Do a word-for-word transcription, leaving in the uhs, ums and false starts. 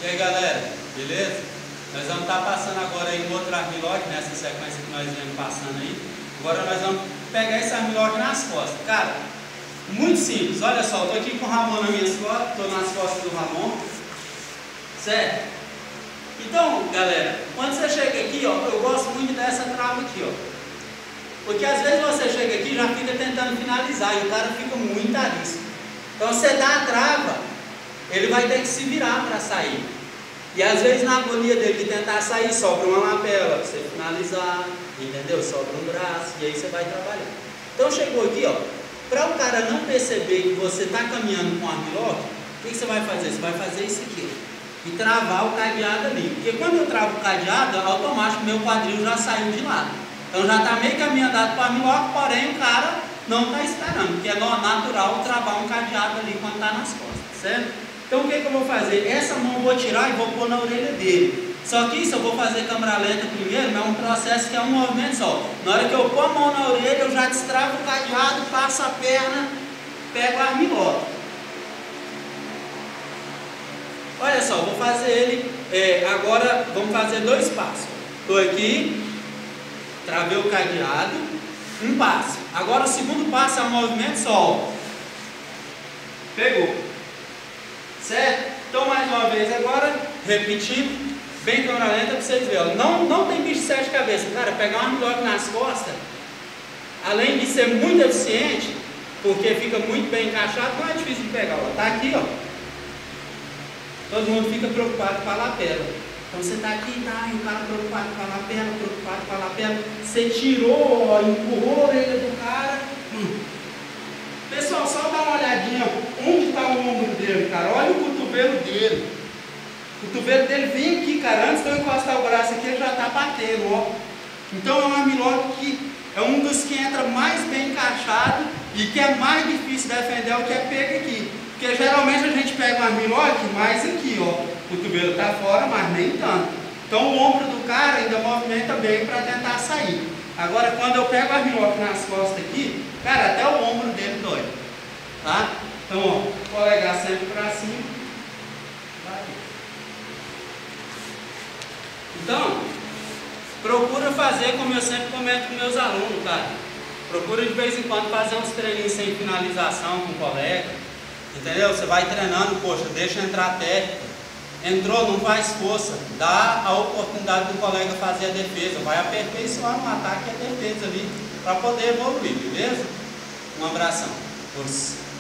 E aí galera, beleza? Nós vamos estar passando agora em outro armlock, nessa sequência que nós viemos passando aí. Agora nós vamos pegar esse armlock nas costas. Cara, muito simples, olha só, eu tô aqui com o Ramon nas minhas costas, tô nas costas do Ramon. Certo? Então, galera, quando você chega aqui, ó, eu gosto muito dessa trava aqui, ó. Porque às vezes você chega aqui e já fica tentando finalizar e o cara fica muito arisco. Então você dá a trava, ele vai ter que se virar para sair. E às vezes na agonia dele de tentar sair, sobra uma lapela para você finalizar, entendeu? Sobra um braço e aí você vai trabalhar. Então chegou aqui, ó, para o cara não perceber que você está caminhando com o armlock, o que, que você vai fazer? Você vai fazer isso aqui, ó, e travar o cadeado ali. Porque quando eu travo o cadeado, automático meu quadril já saiu de lado. Então já está meio caminho andado para o armlock, porém o cara não está esperando, porque é natural travar um cadeado ali quando está nas costas, certo? Então o que, que eu vou fazer? Essa mão eu vou tirar e vou pôr na orelha dele. Só que isso eu vou fazer câmera lenta primeiro, mas é um processo que é um movimento só. Na hora que eu pôr a mão na orelha, eu já destravo o cadeado, passo a perna, pego o armlock. Olha só, vou fazer ele, é, agora vamos fazer dois passos. Estou aqui, travei o cadeado, um passo. Agora o segundo passo é um movimento só. Pegou. Certo? Então mais uma vez agora, repetindo, bem câmera lenta para vocês verem. Não, não tem bicho de sete cabeças. Cara, pegar um armlock nas costas, além de ser muito eficiente, porque fica muito bem encaixado, não é difícil de pegar. Ó. Tá aqui, ó. Todo mundo fica preocupado com a lapela. Então você tá aqui, tá, e o cara preocupado com a lapela, preocupado com a lapela. Você tirou, ó, empurrou a orelha do cara. Hum. Pessoal, só dá uma olhadinha onde está o ombro dele, cara. Olha o cotovelo dele. O cotovelo dele vem aqui, cara. Antes de eu encostar o braço aqui, ele já está batendo, ó. Então é um armlock que é um dos que entra mais bem encaixado e que é mais difícil de defender, é o que é pego aqui. Porque geralmente a gente pega um armlock mais aqui, ó. O cotovelo está fora, mas nem tanto. Então o ombro do cara ainda movimenta bem para tentar sair. Agora quando eu pego o armlock nas costas aqui, cara, até o ombro dele dói. Tá? Então, ó, polegar sempre para cima. Vai. Então, procura fazer como eu sempre comento com meus alunos, cara. Procura de vez em quando fazer uns treininhos sem finalização com o colega. Entendeu? Você vai treinando, poxa, deixa entrar técnica. Entrou, não faz força. Dá a oportunidade do colega fazer a defesa. Vai aperfeiçoar no ataque e a defesa ali para poder evoluir, beleza? Um abração. Força.